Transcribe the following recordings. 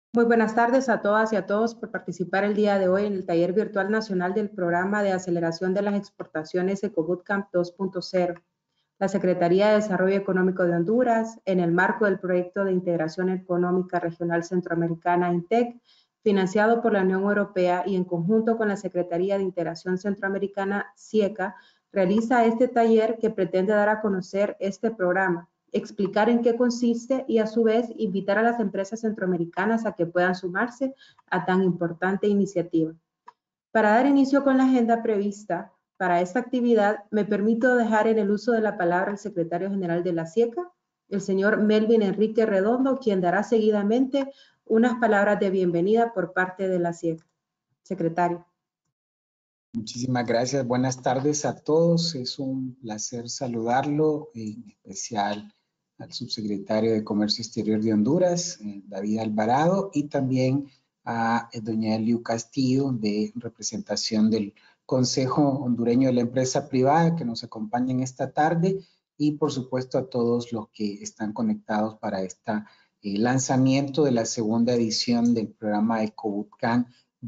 Muy buenas tardes a todas y a todos por participar el día de hoy en el taller virtual nacional del programa de aceleración de las exportaciones EcoBootcamp 2.0. La Secretaría de Desarrollo Económico de Honduras, en el marco del proyecto de integración económica regional centroamericana INTEC, financiado por la Unión Europea y en conjunto con la Secretaría de Integración Centroamericana SIECA, realiza este taller que pretende dar a conocer este programa, explicar en qué consiste y a su vez invitar a las empresas centroamericanas a que puedan sumarse a tan importante iniciativa. Para dar inicio con la agenda prevista para esta actividad, me permito dejar en el uso de la palabra al secretario general de la SIECA, el señor Melvin Enrique Redondo, quien dará seguidamente unas palabras de bienvenida por parte de la SIECA. Secretario. Muchísimas gracias. Buenas tardes a todos. Es un placer saludarlo, en especial al subsecretario de Comercio Exterior de Honduras, David Alvarado, y también a doña Eliu Castillo, de representación del Consejo Hondureño de la Empresa Privada, que nos acompañan esta tarde, y por supuesto a todos los que están conectados para este lanzamiento de la segunda edición del programa EcoBootcamp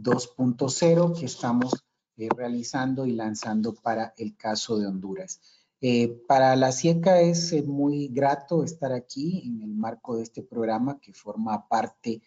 2.0 que estamos realizando y lanzando para el caso de Honduras. Para la SIECA es muy grato estar aquí en el marco de este programa que forma parte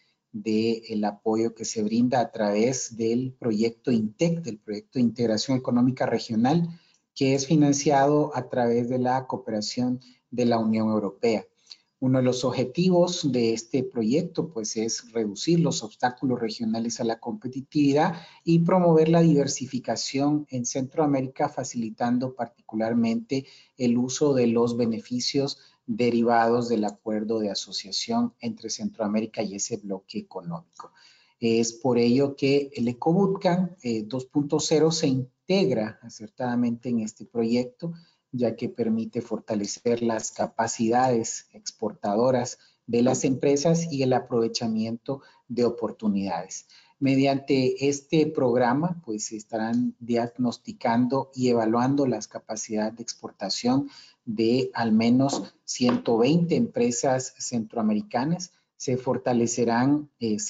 del apoyo que se brinda a través del proyecto INTEC, del proyecto de integración económica regional, que es financiado a través de la cooperación de la Unión Europea. Uno de los objetivos de este proyecto pues, es reducir los obstáculos regionales a la competitividad y promover la diversificación en Centroamérica, facilitando particularmente el uso de los beneficios derivados del acuerdo de asociación entre Centroamérica y ese bloque económico. Es por ello que el EcoBootcamp 2.0 se integra acertadamente en este proyecto, ya que permite fortalecer las capacidades exportadoras de las empresas y el aprovechamiento de oportunidades. Mediante este programa, pues estarán diagnosticando y evaluando las capacidades de exportación de al menos 120 empresas centroamericanas. Se fortalecerán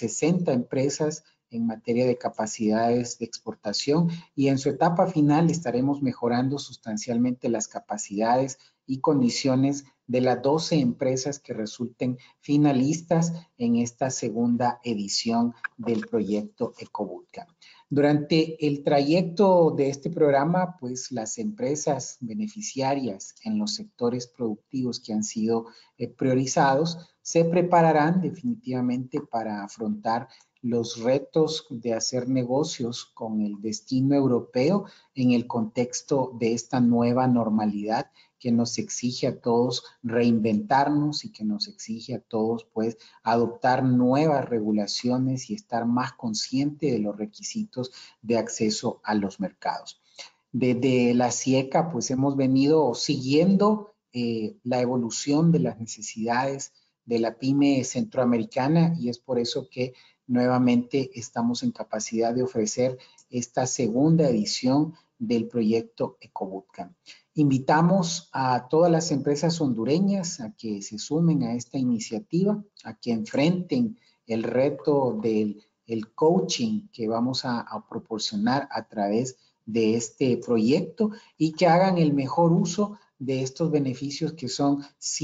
60 empresas en materia de capacidades de exportación y en su etapa final estaremos mejorando sustancialmente las capacidades y condiciones de las 12 empresas que resulten finalistas en esta segunda edición del proyecto EcoBootcamp. Durante el trayecto de este programa, pues las empresas beneficiarias en los sectores productivos que han sido priorizados se prepararán definitivamente para afrontar los retos de hacer negocios con el destino europeo en el contexto de esta nueva normalidad que nos exige a todos reinventarnos y que nos exige a todos pues adoptar nuevas regulaciones y estar más consciente de los requisitos de acceso a los mercados. Desde la SIECA pues hemos venido siguiendo la evolución de las necesidades de la pyme centroamericana y es por eso que nuevamente estamos en capacidad de ofrecer esta segunda edición del proyecto EcoBootcamp. Invitamos a todas las empresas hondureñas a que se sumen a esta iniciativa, a que enfrenten el reto del coaching que vamos a proporcionar a través de este proyecto y que hagan el mejor uso de estos beneficios que son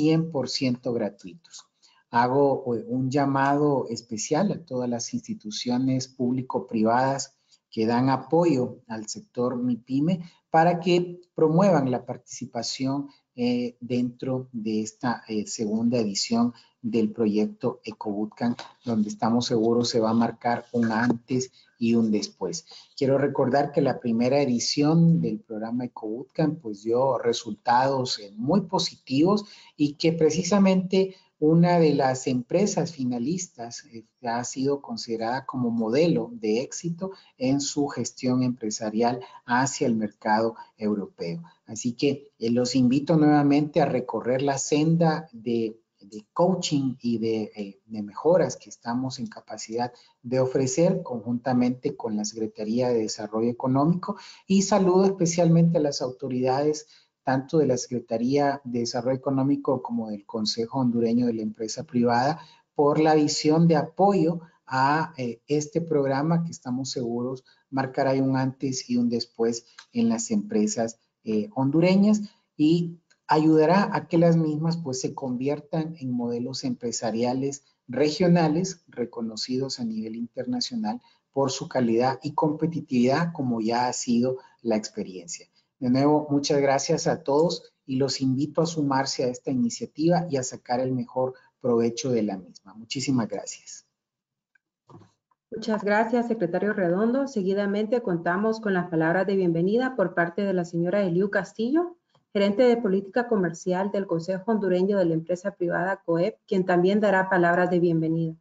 100% gratuitos. Hago un llamado especial a todas las instituciones público-privadas que dan apoyo al sector MIPYME para que promuevan la participación dentro de esta segunda edición del proyecto EcoBootcamp, donde estamos seguros se va a marcar un antes y un después. Quiero recordar que la primera edición del programa EcoBootcamp pues dio resultados muy positivos y que precisamente una de las empresas finalistas ha sido considerada como modelo de éxito en su gestión empresarial hacia el mercado europeo. Así que los invito nuevamente a recorrer la senda de coaching y de mejoras que estamos en capacidad de ofrecer conjuntamente con la Secretaría de Desarrollo Económico y saludo especialmente a las autoridades tanto de la Secretaría de Desarrollo Económico como del Consejo Hondureño de la Empresa Privada por la visión de apoyo a este programa que estamos seguros marcará un antes y un después en las empresas hondureñas y ayudará a que las mismas pues se conviertan en modelos empresariales regionales reconocidos a nivel internacional por su calidad y competitividad, como ya ha sido la experiencia. De nuevo, muchas gracias a todos y los invito a sumarse a esta iniciativa y a sacar el mejor provecho de la misma. Muchísimas gracias. Muchas gracias, secretario Redondo. Seguidamente contamos con las palabras de bienvenida por parte de la señora Eliu Castillo, gerente de política comercial del Consejo Hondureño de la Empresa Privada COEP, quien también dará palabras de bienvenida.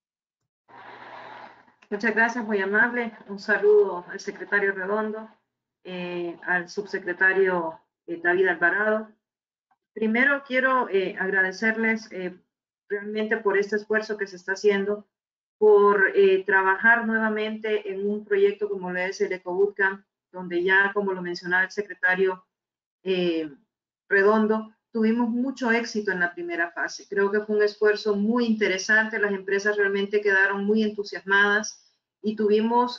Muchas gracias, muy amable. Un saludo al secretario Redondo, al subsecretario David Alvarado. Primero quiero agradecerles realmente por este esfuerzo que se está haciendo, por trabajar nuevamente en un proyecto como lo es el EcoBootcamp, donde ya, como lo mencionaba el secretario Redondo, tuvimos mucho éxito en la primera fase. Creo que fue un esfuerzo muy interesante, las empresas realmente quedaron muy entusiasmadas y tuvimos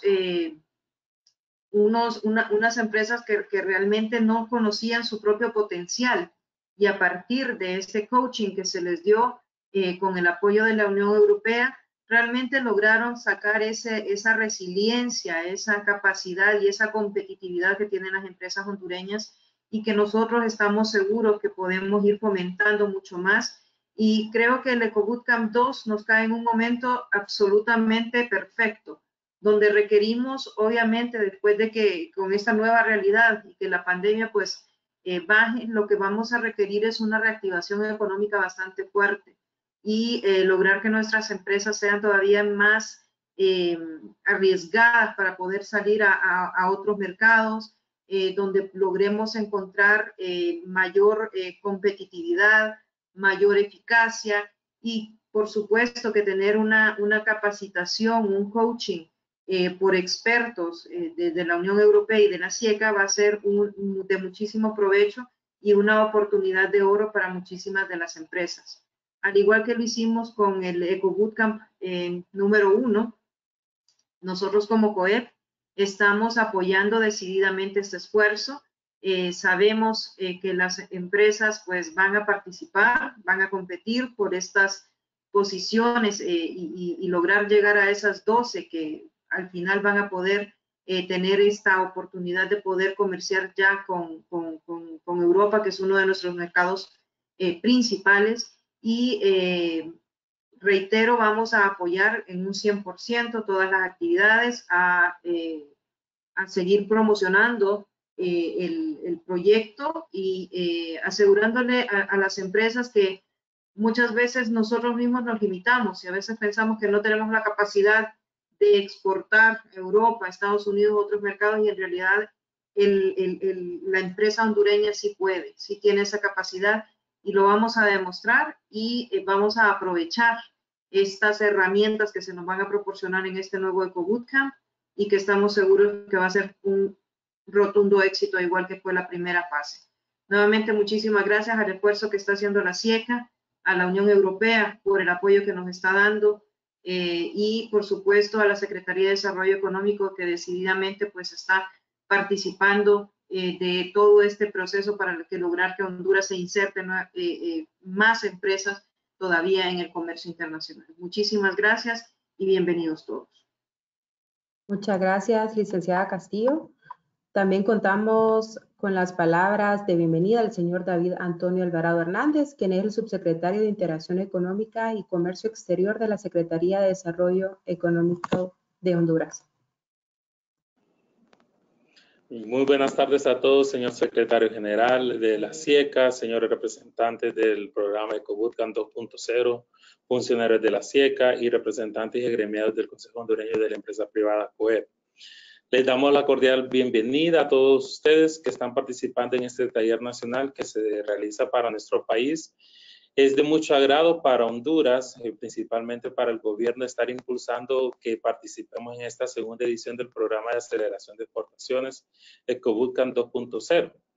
unas empresas que realmente no conocían su propio potencial y a partir de este coaching que se les dio con el apoyo de la Unión Europea, realmente lograron sacar esa resiliencia, esa capacidad y esa competitividad que tienen las empresas hondureñas y que nosotros estamos seguros que podemos ir fomentando mucho más. Y creo que el EcoBootcamp 2 nos cae en un momento absolutamente perfecto, donde requerimos, obviamente, después de que con esta nueva realidad y que la pandemia pues baje, lo que vamos a requerir es una reactivación económica bastante fuerte y lograr que nuestras empresas sean todavía más arriesgadas para poder salir a otros mercados, donde logremos encontrar mayor competitividad, mayor eficacia y, por supuesto, que tener una capacitación, un coaching por expertos de la Unión Europea y de la SIECA va a ser de muchísimo provecho y una oportunidad de oro para muchísimas de las empresas. Al igual que lo hicimos con el EcoBootcamp número 1, nosotros como COEP estamos apoyando decididamente este esfuerzo. Sabemos que las empresas pues van a participar, van a competir por estas posiciones y lograr llegar a esas 12 que al final van a poder tener esta oportunidad de poder comerciar ya con Europa, que es uno de nuestros mercados principales. Y reitero, vamos a apoyar en un 100% todas las actividades, a seguir promocionando el proyecto y asegurándole a las empresas que muchas veces nosotros mismos nos limitamos y a veces pensamos que no tenemos la capacidad de exportar a Europa, a Estados Unidos, a otros mercados y en realidad la empresa hondureña sí puede, sí tiene esa capacidad y lo vamos a demostrar y vamos a aprovechar estas herramientas que se nos van a proporcionar en este nuevo EcoBootcamp y que estamos seguros que va a ser un rotundo éxito, igual que fue la primera fase. Nuevamente, muchísimas gracias al esfuerzo que está haciendo la SIECA, a la Unión Europea por el apoyo que nos está dando y, por supuesto, a la Secretaría de Desarrollo Económico que decididamente pues está participando de todo este proceso para lograr que Honduras se inserte más empresas todavía en el comercio internacional. Muchísimas gracias y bienvenidos todos. Muchas gracias, licenciada Castillo. También contamos con las palabras de bienvenida del señor David Antonio Alvarado Hernández, quien es el subsecretario de Integración Económica y Comercio Exterior de la Secretaría de Desarrollo Económico de Honduras. Muy buenas tardes a todos, señor secretario general de la SIECA, señores representantes del programa EcoBootcamp 2.0, funcionarios de la SIECA y representantes y gremiados del Consejo Hondureño de la Empresa Privada COEP. Les damos la cordial bienvenida a todos ustedes que están participando en este taller nacional que se realiza para nuestro país. Es de mucho agrado para Honduras, principalmente para el gobierno, estar impulsando que participemos en esta segunda edición del programa de aceleración de exportaciones EcoBootcamp 2.0.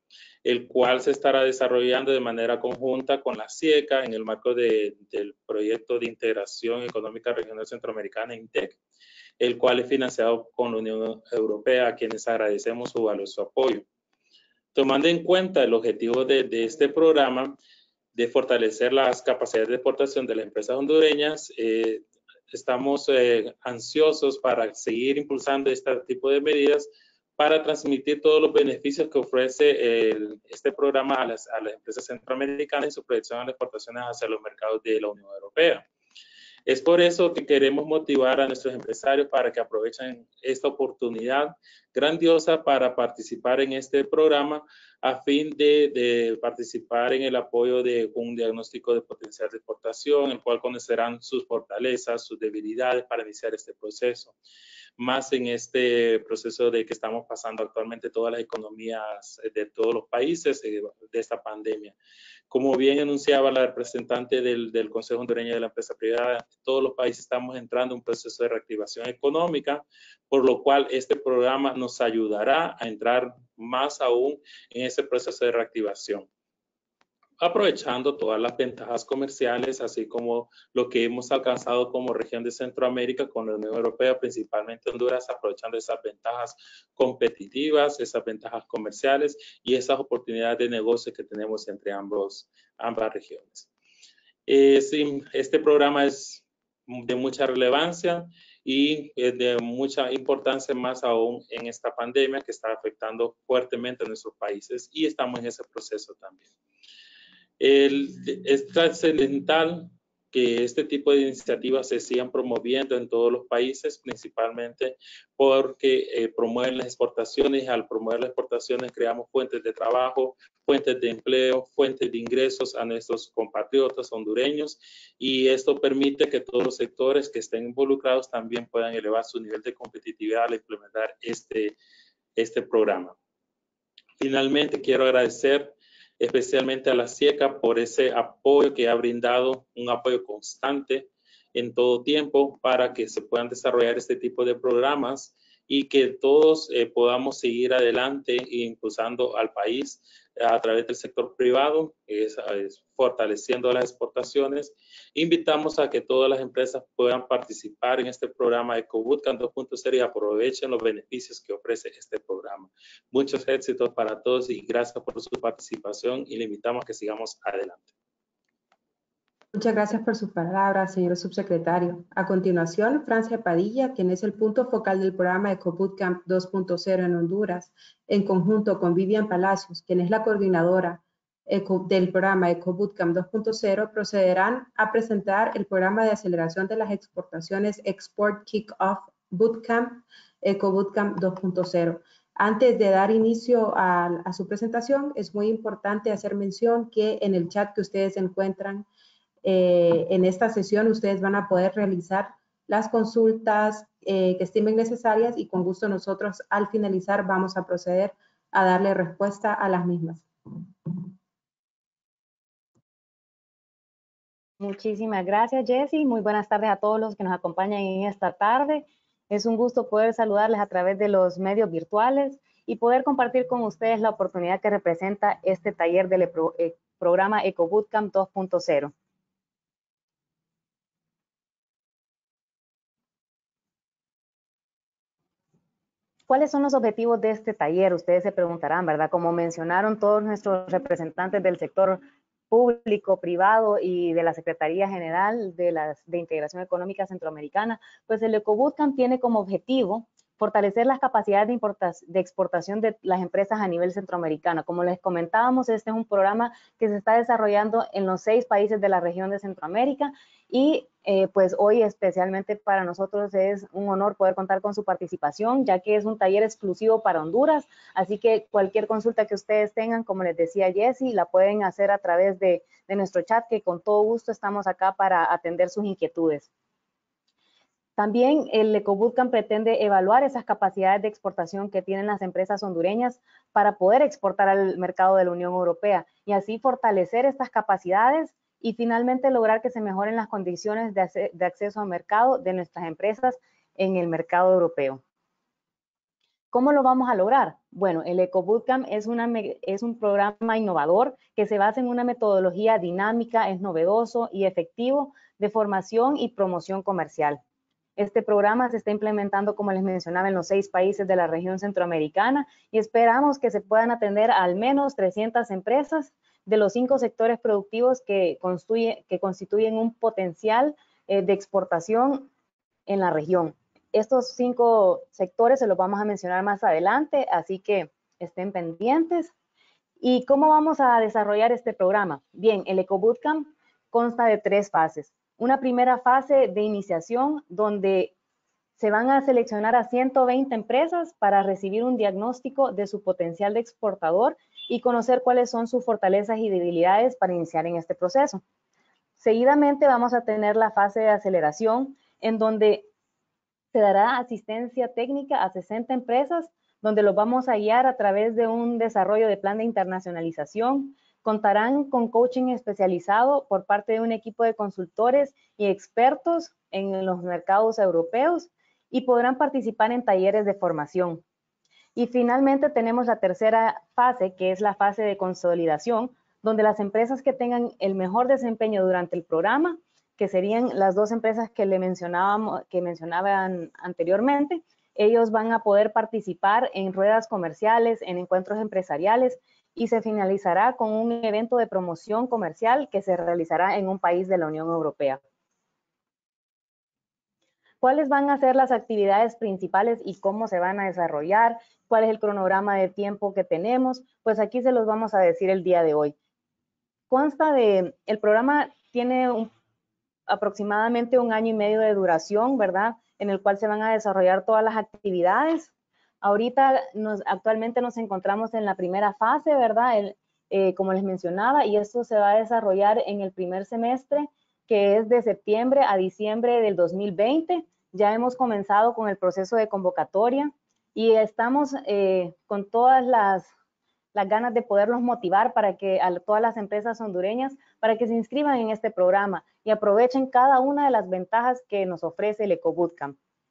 el cual se estará desarrollando de manera conjunta con la SIECA en el marco del proyecto de integración económica regional centroamericana, INTEC, el cual es financiado con la Unión Europea, a quienes agradecemos su valioso apoyo. Tomando en cuenta el objetivo de este programa de fortalecer las capacidades de exportación de las empresas hondureñas, estamos ansiosos para seguir impulsando este tipo de medidas para transmitir todos los beneficios que ofrece este programa a las empresas centroamericanas y su proyección a las exportaciones hacia los mercados de la Unión Europea. Es por eso que queremos motivar a nuestros empresarios para que aprovechen esta oportunidad grandiosa para participar en este programa a fin de participar en el apoyo de un diagnóstico de potencial de exportación, el cual conocerán sus fortalezas, sus debilidades para iniciar este proceso. Más en este proceso de que estamos pasando actualmente todas las economías de todos los países de esta pandemia. Como bien anunciaba la representante del Consejo Hondureño de la Empresa Privada, todos los países estamos entrando en un proceso de reactivación económica, por lo cual este programa nos ayudará a entrar más aún en ese proceso de reactivación, aprovechando todas las ventajas comerciales, así como lo que hemos alcanzado como región de Centroamérica con la Unión Europea, principalmente Honduras, aprovechando esas ventajas competitivas, esas ventajas comerciales y esas oportunidades de negocio que tenemos entre ambas regiones. Sí, este programa es de mucha relevancia y de mucha importancia más aún en esta pandemia que está afectando fuertemente a nuestros países y estamos en ese proceso también. Es trascendental que este tipo de iniciativas se sigan promoviendo en todos los países, principalmente porque promueven las exportaciones y al promover las exportaciones creamos fuentes de trabajo, fuentes de empleo, fuentes de ingresos a nuestros compatriotas hondureños y esto permite que todos los sectores que estén involucrados también puedan elevar su nivel de competitividad al implementar este programa. Finalmente, quiero agradecer especialmente a la SIECA por ese apoyo que ha brindado, un apoyo constante en todo tiempo para que se puedan desarrollar este tipo de programas y que todos podamos seguir adelante e impulsando al país a través del sector privado, fortaleciendo las exportaciones. Invitamos a que todas las empresas puedan participar en este programa EcoBootcamp 2.0 y aprovechen los beneficios que ofrece este programa. Muchos éxitos para todos y gracias por su participación y le invitamos a que sigamos adelante. Muchas gracias por sus palabras, señor subsecretario. A continuación, Francia Padilla, quien es el punto focal del programa EcoBootcamp 2.0 en Honduras, en conjunto con Vivian Palacios, quien es la coordinadora del programa EcoBootcamp 2.0, procederán a presentar el programa de aceleración de las exportaciones Export Kick-Off Bootcamp EcoBootcamp 2.0. Antes de dar inicio a su presentación, es muy importante hacer mención que en el chat que ustedes encuentran en esta sesión ustedes van a poder realizar las consultas que estimen necesarias y con gusto nosotros al finalizar vamos a proceder a darle respuesta a las mismas. Muchísimas gracias, Jessie. Muy buenas tardes a todos los que nos acompañan en esta tarde. Es un gusto poder saludarles a través de los medios virtuales y poder compartir con ustedes la oportunidad que representa este taller del programa EcoBootcamp 2.0. ¿Cuáles son los objetivos de este taller? Ustedes se preguntarán, ¿verdad? Como mencionaron todos nuestros representantes del sector público, privado y de la Secretaría General de Integración Económica Centroamericana, pues el EcoBootcamp tiene como objetivo fortalecer las capacidades de exportación de las empresas a nivel centroamericano. Como les comentábamos, este es un programa que se está desarrollando en los 6 países de la región de Centroamérica y pues hoy especialmente para nosotros es un honor poder contar con su participación, ya que es un taller exclusivo para Honduras, así que cualquier consulta que ustedes tengan, como les decía Jessie, la pueden hacer a través de nuestro chat, que con todo gusto estamos acá para atender sus inquietudes. También el EcoBootcamp pretende evaluar esas capacidades de exportación que tienen las empresas hondureñas para poder exportar al mercado de la Unión Europea y así fortalecer estas capacidades y finalmente lograr que se mejoren las condiciones de acceso al mercado de nuestras empresas en el mercado europeo. ¿Cómo lo vamos a lograr? Bueno, el EcoBootcamp es un programa innovador que se basa en una metodología dinámica, es novedoso y efectivo de formación y promoción comercial. Este programa se está implementando, como les mencionaba, en los 6 países de la región centroamericana y esperamos que se puedan atender a al menos 300 empresas de los 5 sectores productivos que constituyen un potencial de exportación en la región. Estos 5 sectores se los vamos a mencionar más adelante, así que estén pendientes. ¿Y cómo vamos a desarrollar este programa? Bien, el EcoBootcamp consta de 3 fases. Una primera fase de iniciación donde se van a seleccionar a 120 empresas para recibir un diagnóstico de su potencial de exportador y conocer cuáles son sus fortalezas y debilidades para iniciar en este proceso. Seguidamente vamos a tener la fase de aceleración en donde se dará asistencia técnica a 60 empresas donde los vamos a guiar a través de un desarrollo de plan de internacionalización. Contarán con coaching especializado por parte de un equipo de consultores y expertos en los mercados europeos y podrán participar en talleres de formación. Y finalmente tenemos la tercera fase, que es la fase de consolidación, donde las empresas que tengan el mejor desempeño durante el programa, que serían las 2 empresas que mencionaban anteriormente, ellos van a poder participar en ruedas comerciales, en encuentros empresariales y se finalizará con un evento de promoción comercial que se realizará en un país de la Unión Europea. ¿Cuáles van a ser las actividades principales y cómo se van a desarrollar? ¿Cuál es el cronograma de tiempo que tenemos? Pues aquí se los vamos a decir el día de hoy. El programa tiene aproximadamente 1 año y medio de duración, ¿verdad? En el cual se van a desarrollar todas las actividades. Ahorita, actualmente nos encontramos en la primera fase, ¿verdad? Como les mencionaba, y esto se va a desarrollar en el primer semestre, que es de septiembre a diciembre del 2020. Ya hemos comenzado con el proceso de convocatoria y estamos con todas las ganas de poderlos motivar para que a todas las empresas hondureñas, para que se inscriban en este programa y aprovechen cada una de las ventajas que nos ofrece el EcoBootcamp.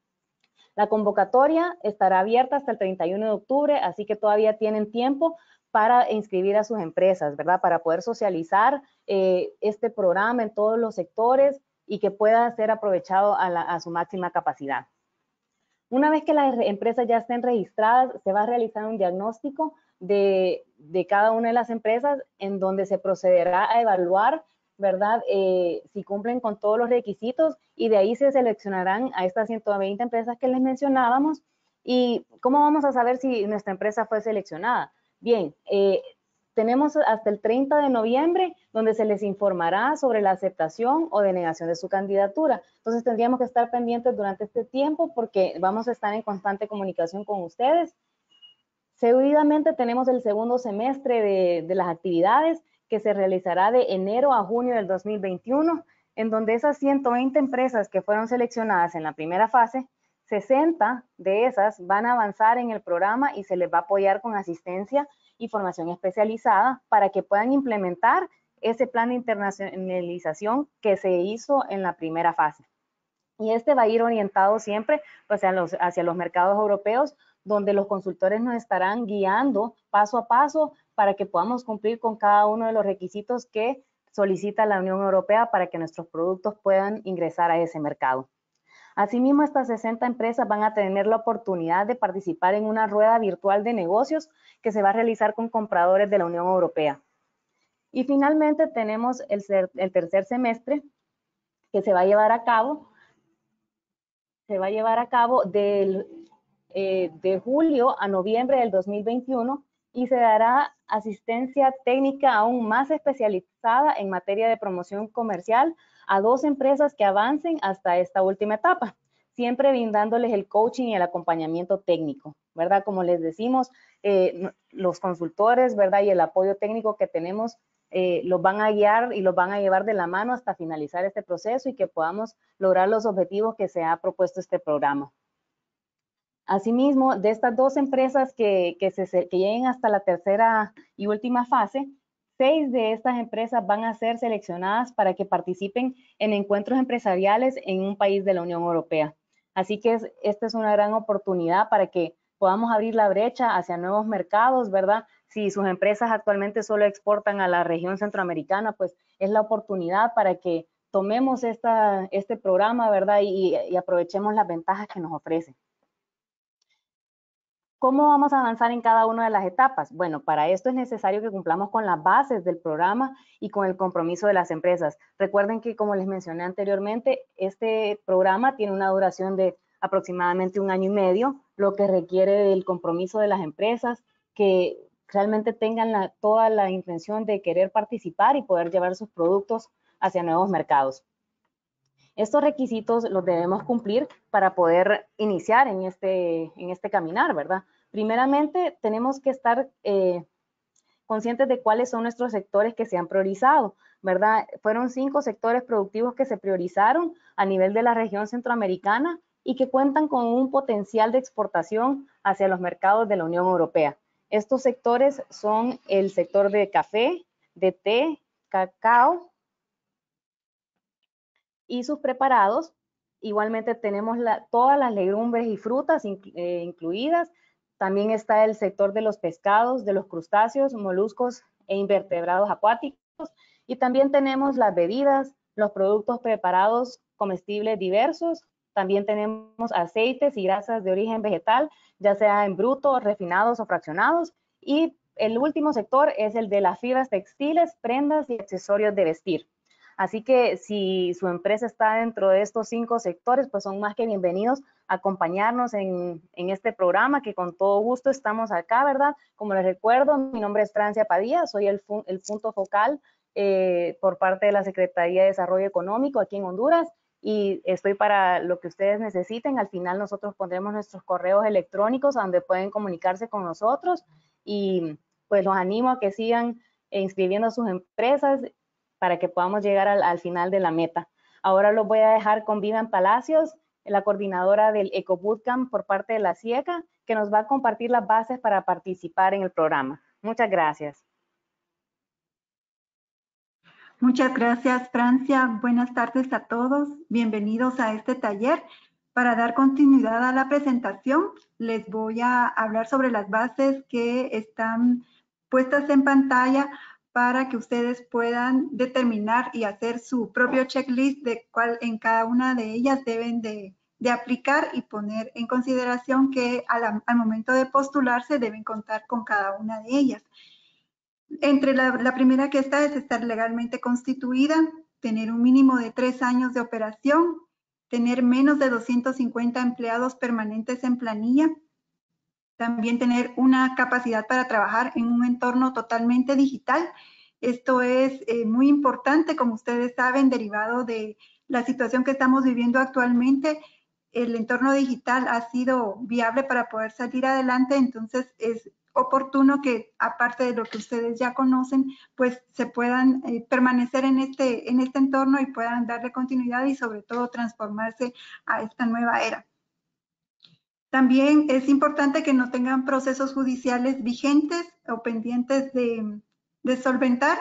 La convocatoria estará abierta hasta el 31 de octubre, así que todavía tienen tiempo para inscribir a sus empresas, ¿verdad? Para poder socializar este programa en todos los sectores y que pueda ser aprovechado a su máxima capacidad. Una vez que las empresas ya estén registradas, se va a realizar un diagnóstico de cada una de las empresas en donde se procederá a evaluar, ¿verdad? Si cumplen con todos los requisitos y de ahí se seleccionarán a estas 120 empresas que les mencionábamos. ¿Y cómo vamos a saber si nuestra empresa fue seleccionada? Bien, tenemos hasta el 30 de noviembre donde se les informará sobre la aceptación o denegación de su candidatura. Entonces tendríamos que estar pendientes durante este tiempo porque vamos a estar en constante comunicación con ustedes. Seguidamente tenemos el segundo semestre de las actividades que se realizará de enero a junio del 2021, en donde esas 120 empresas que fueron seleccionadas en la primera fase, 60 de esas van a avanzar en el programa y se les va a apoyar con asistencia y formación especializada para que puedan implementar ese plan de internacionalización que se hizo en la primera fase. Y este va a ir orientado siempre pues, hacia los mercados europeos, donde los consultores nos estarán guiando paso a paso para que podamos cumplir con cada uno de los requisitos que solicita la Unión Europea para que nuestros productos puedan ingresar a ese mercado. Asimismo, estas 60 empresas van a tener la oportunidad de participar en una rueda virtual de negocios que se va a realizar con compradores de la Unión Europea. Y finalmente tenemos el tercer semestre que se va a llevar a cabo de julio a noviembre del 2021 y se dará asistencia técnica aún más especializada en materia de promoción comercial a 2 empresas que avancen hasta esta última etapa, siempre brindándoles el coaching y el acompañamiento técnico, ¿verdad? Como les decimos, los consultores, ¿verdad? Y el apoyo técnico que tenemos los van a guiar y los van a llevar de la mano hasta finalizar este proceso y que podamos lograr los objetivos que se ha propuesto este programa. Asimismo, de estas 2 empresas que lleguen hasta la tercera y última fase, 6 de estas empresas van a ser seleccionadas para que participen en encuentros empresariales en un país de la Unión Europea. Así que esta es una gran oportunidad para que podamos abrir la brecha hacia nuevos mercados, ¿verdad? Si sus empresas actualmente solo exportan a la región centroamericana, pues es la oportunidad para que tomemos este programa, ¿verdad? Y aprovechemos las ventajas que nos ofrece. ¿Cómo vamos a avanzar en cada una de las etapas? Bueno, para esto es necesario que cumplamos con las bases del programa y con el compromiso de las empresas. Recuerden que, como les mencioné anteriormente, este programa tiene una duración de aproximadamente 1 año y medio, lo que requiere del compromiso de las empresas que realmente tengan toda la intención de querer participar y poder llevar sus productos hacia nuevos mercados. Estos requisitos los debemos cumplir para poder iniciar en este caminar, ¿verdad? Primeramente, tenemos que estar conscientes de cuáles son nuestros sectores que se han priorizado, ¿verdad? Fueron 5 sectores productivos que se priorizaron a nivel de la región centroamericana y que cuentan con un potencial de exportación hacia los mercados de la Unión Europea. Estos sectores son el sector de café, de té, cacao y sus preparados. Igualmente tenemos todas las legumbres y frutas incluidas. También está el sector de los pescados, de los crustáceos, moluscos e invertebrados acuáticos. Y también tenemos las bebidas, los productos preparados comestibles diversos. También tenemos aceites y grasas de origen vegetal, ya sea en bruto, refinados o fraccionados. Y el último sector es el de las fibras textiles, prendas y accesorios de vestir. Así que si su empresa está dentro de estos 5 sectores, pues son más que bienvenidos a acompañarnos en este programa, que con todo gusto estamos acá, ¿verdad? Como les recuerdo, mi nombre es Francia Padilla, soy el punto focal por parte de la Secretaría de Desarrollo Económico aquí en Honduras, y estoy para lo que ustedes necesiten. Al final nosotros pondremos nuestros correos electrónicos a donde pueden comunicarse con nosotros, y pues los animo a que sigan inscribiendo a sus empresas para que podamos llegar al final de la meta. Ahora los voy a dejar con Vivian Palacios, la coordinadora del Eco Bootcamp por parte de la CIECA, que nos va a compartir las bases para participar en el programa. Muchas gracias. Muchas gracias, Francia. Buenas tardes a todos. Bienvenidos a este taller. Para dar continuidad a la presentación, les voy a hablar sobre las bases que están puestas en pantalla para que ustedes puedan determinar y hacer su propio checklist de cuál en cada una de ellas deben de aplicar y poner en consideración que al momento de postularse deben contar con cada una de ellas. Entre la primera que está es estar legalmente constituida, tener un mínimo de 3 años de operación, tener menos de 250 empleados permanentes en planilla, también tener una capacidad para trabajar en un entorno totalmente digital. Esto es muy importante, como ustedes saben, derivado de la situación que estamos viviendo actualmente. El entorno digital ha sido viable para poder salir adelante, entonces es oportuno que, aparte de lo que ustedes ya conocen, pues se puedan permanecer en este entorno y puedan darle continuidad y sobre todo transformarse a esta nueva era. También es importante que no tengan procesos judiciales vigentes o pendientes de solventar.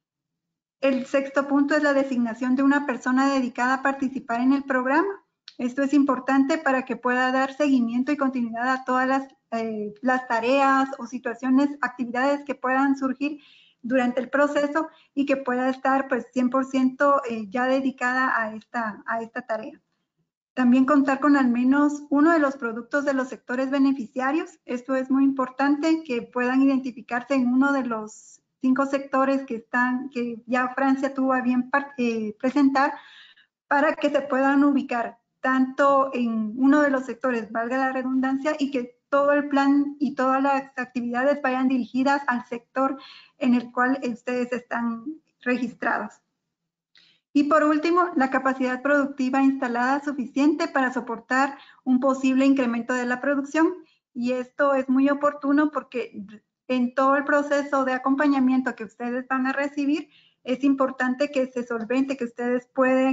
El sexto punto es la designación de una persona dedicada a participar en el programa. Esto es importante para que pueda dar seguimiento y continuidad a todas las tareas o situaciones, actividades que puedan surgir durante el proceso y que pueda estar pues 100% ya dedicada a esta tarea. También contar con al menos uno de los productos de los sectores beneficiarios. Esto es muy importante, que puedan identificarse en uno de los 5 sectores que ya Francia tuvo a bien presentar, para que se puedan ubicar tanto en uno de los sectores, valga la redundancia, y que todo el plan y todas las actividades vayan dirigidas al sector en el cual ustedes están registrados. Y por último, la capacidad productiva instalada suficiente para soportar un posible incremento de la producción. Y esto es muy oportuno porque en todo el proceso de acompañamiento que ustedes van a recibir, es importante que se solvente, que ustedes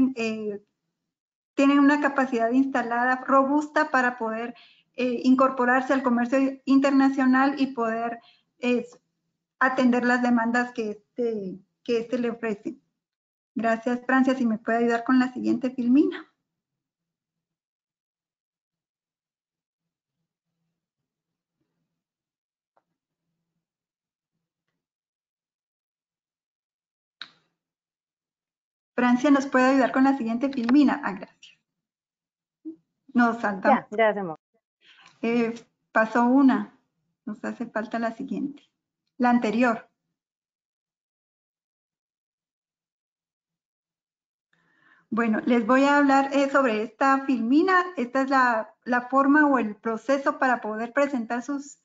tienen una capacidad instalada robusta para poder incorporarse al comercio internacional y poder atender las demandas que este le ofrece. Gracias, Francia. Si me puede ayudar con la siguiente filmina. Francia nos puede ayudar con la siguiente filmina. Ah, gracias. Nos saltamos. Ya hacemos. Pasó una. Nos hace falta la siguiente. La anterior. Bueno, les voy a hablar sobre esta filmina. Esta es la forma o el proceso para poder presentar sus...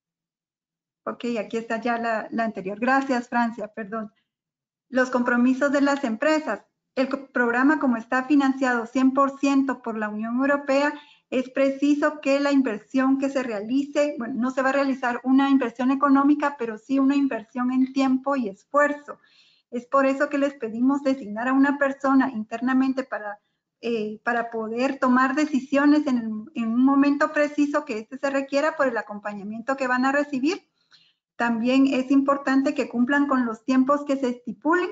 Ok, aquí está ya la anterior. Gracias, Francia, perdón. Los compromisos de las empresas. El programa, como está financiado 100% por la Unión Europea, es preciso que la inversión que se realice, bueno, no se va a realizar una inversión económica, pero sí una inversión en tiempo y esfuerzo. Es por eso que les pedimos designar a una persona internamente para poder tomar decisiones en un momento preciso que se requiera por el acompañamiento que van a recibir. También es importante que cumplan con los tiempos que se estipulen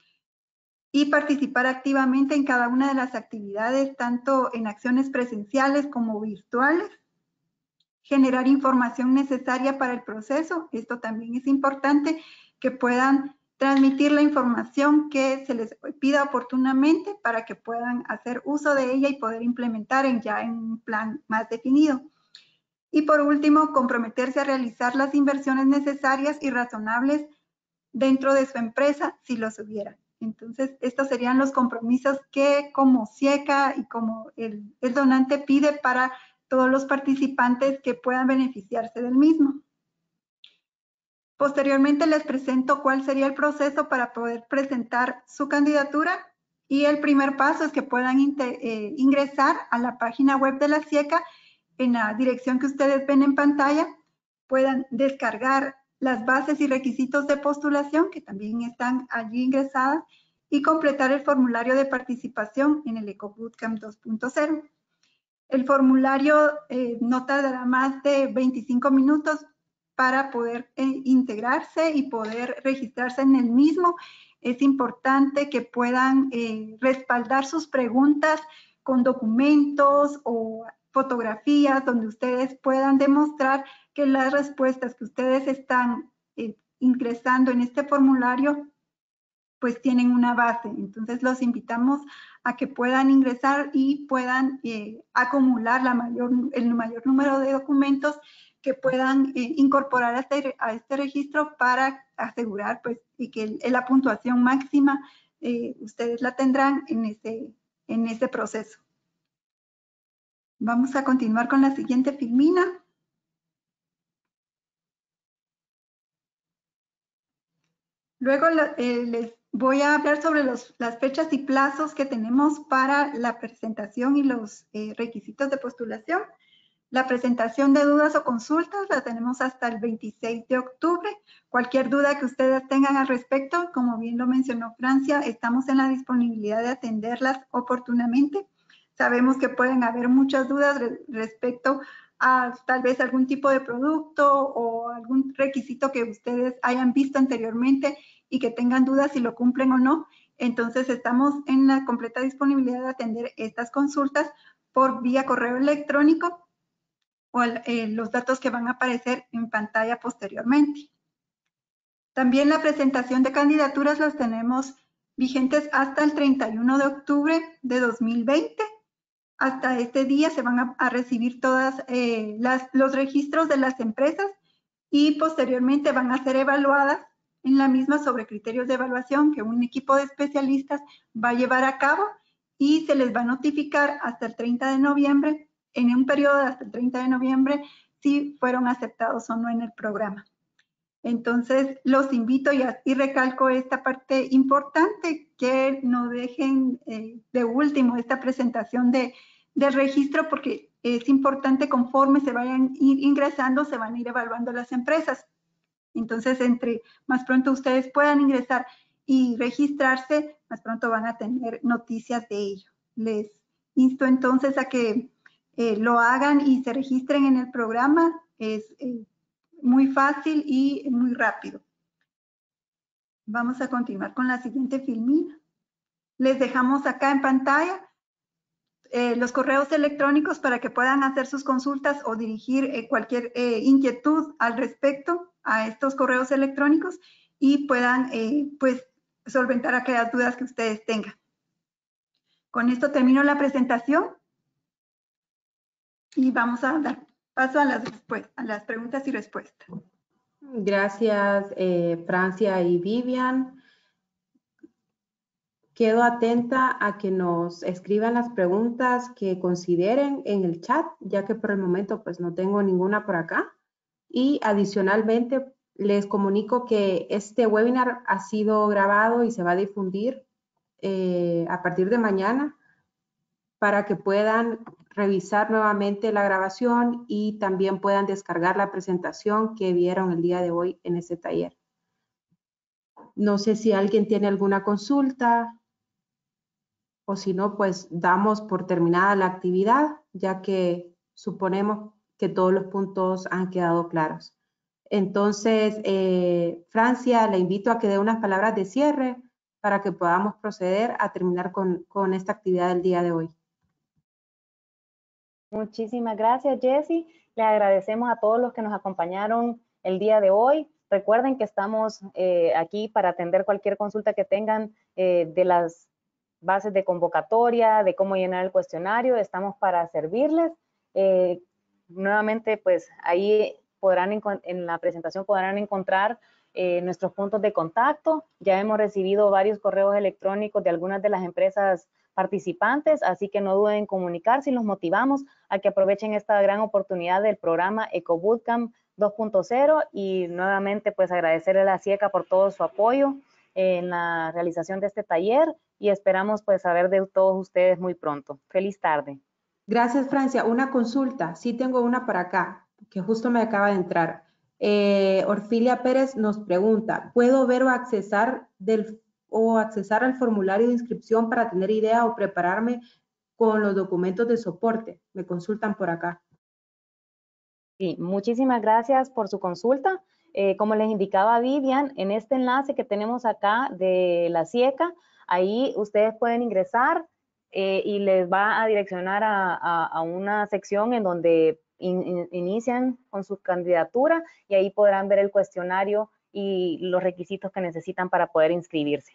y participar activamente en cada una de las actividades, tanto en acciones presenciales como virtuales. Generar información necesaria para el proceso. Esto también es importante, que puedan transmitir la información que se les pida oportunamente para que puedan hacer uso de ella y poder implementar ya en un plan más definido. Y por último, comprometerse a realizar las inversiones necesarias y razonables dentro de su empresa, si los hubiera. Entonces, estos serían los compromisos que como SIECA y como el donante pide para todos los participantes que puedan beneficiarse del mismo. Posteriormente les presento cuál sería el proceso para poder presentar su candidatura, y el primer paso es que puedan ingresar a la página web de la SIECA en la dirección que ustedes ven en pantalla, puedan descargar las bases y requisitos de postulación que también están allí ingresadas y completar el formulario de participación en el EcoBootcamp 2.0. El formulario no tardará más de 25 minutos para poder integrarse y poder registrarse en el mismo. Es importante que puedan respaldar sus preguntas con documentos o fotografías donde ustedes puedan demostrar que las respuestas que ustedes están ingresando en este formulario pues tienen una base. Entonces los invitamos a que puedan ingresar y puedan acumular el mayor número de documentos que puedan incorporar a este registro para asegurar pues y que la puntuación máxima ustedes la tendrán en ese proceso. Vamos a continuar con la siguiente filmina. Luego les voy a hablar sobre las fechas y plazos que tenemos para la presentación y los requisitos de postulación. La presentación de dudas o consultas la tenemos hasta el 26 de octubre. Cualquier duda que ustedes tengan al respecto, como bien lo mencionó Francia, estamos en la disponibilidad de atenderlas oportunamente. Sabemos que pueden haber muchas dudas respecto a tal vez algún tipo de producto o algún requisito que ustedes hayan visto anteriormente y que tengan dudas si lo cumplen o no. Entonces estamos en la completa disponibilidad de atender estas consultas por vía correo electrónico o los datos que van a aparecer en pantalla posteriormente. También la presentación de candidaturas las tenemos vigentes hasta el 31 de octubre de 2020. Hasta este día se van a recibir todas los registros de las empresas y posteriormente van a ser evaluadas en la misma sobre criterios de evaluación que un equipo de especialistas va a llevar a cabo y se les va a notificar hasta el 30 de noviembre, en un periodo de hasta el 30 de noviembre, si fueron aceptados o no en el programa. Entonces, los invito y recalco esta parte importante, que no dejen de último esta presentación del registro, porque es importante conforme se vayan ingresando, se van a ir evaluando las empresas. Entonces, entre más pronto ustedes puedan ingresar y registrarse, más pronto van a tener noticias de ello. Les insto entonces a que lo hagan y se registren en el programa. Es muy fácil y muy rápido. Vamos a continuar con la siguiente filmina. Les dejamos acá en pantalla los correos electrónicos para que puedan hacer sus consultas o dirigir cualquier inquietud al respecto a estos correos electrónicos y puedan pues solventar aquellas dudas que ustedes tengan. Con esto termino la presentación y vamos a dar paso a las preguntas y respuestas. Gracias, Francia y Vivian. Quedo atenta a que nos escriban las preguntas que consideren en el chat, ya que por el momento pues no tengo ninguna por acá. Y adicionalmente les comunico que este webinar ha sido grabado y se va a difundir a partir de mañana para que puedan revisar nuevamente la grabación y también puedan descargar la presentación que vieron el día de hoy en este taller. No sé si alguien tiene alguna consulta o si no, pues damos por terminada la actividad, ya que suponemos que todos los puntos han quedado claros. Entonces, Francia, le invito a que dé unas palabras de cierre para que podamos proceder a terminar con esta actividad del día de hoy. Muchísimas gracias, Jessie. Le agradecemos a todos los que nos acompañaron el día de hoy. Recuerden que estamos aquí para atender cualquier consulta que tengan de las bases de convocatoria, de cómo llenar el cuestionario. Estamos para servirles. Nuevamente, pues ahí podrán, en la presentación podrán encontrar nuestros puntos de contacto. Ya hemos recibido varios correos electrónicos de algunas de las empresas participantes, así que no duden en comunicarse y los motivamos a que aprovechen esta gran oportunidad del programa EcoBootcamp 2.0 y nuevamente pues agradecerle a la SIECA por todo su apoyo en la realización de este taller y esperamos pues saber de todos ustedes muy pronto. Feliz tarde. Gracias, Francia. Una consulta, sí tengo una para acá, que justo me acaba de entrar. Orfilia Pérez nos pregunta, ¿puedo ver o accesar al formulario de inscripción para tener idea o prepararme con los documentos de soporte? Me consultan por acá. Sí, muchísimas gracias por su consulta. Como les indicaba Vivian, en este enlace que tenemos acá de la SIECA, ahí ustedes pueden ingresar y les va a direccionar a una sección en donde inician con su candidatura y ahí podrán ver el cuestionario y los requisitos que necesitan para poder inscribirse.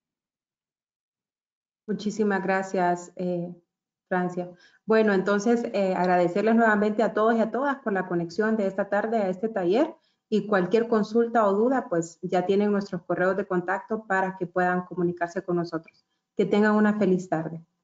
Muchísimas gracias, Francia. Bueno, entonces agradecerles nuevamente a todos y a todas por la conexión de esta tarde a este taller y cualquier consulta o duda, pues ya tienen nuestros correos de contacto para que puedan comunicarse con nosotros. Que tengan una feliz tarde.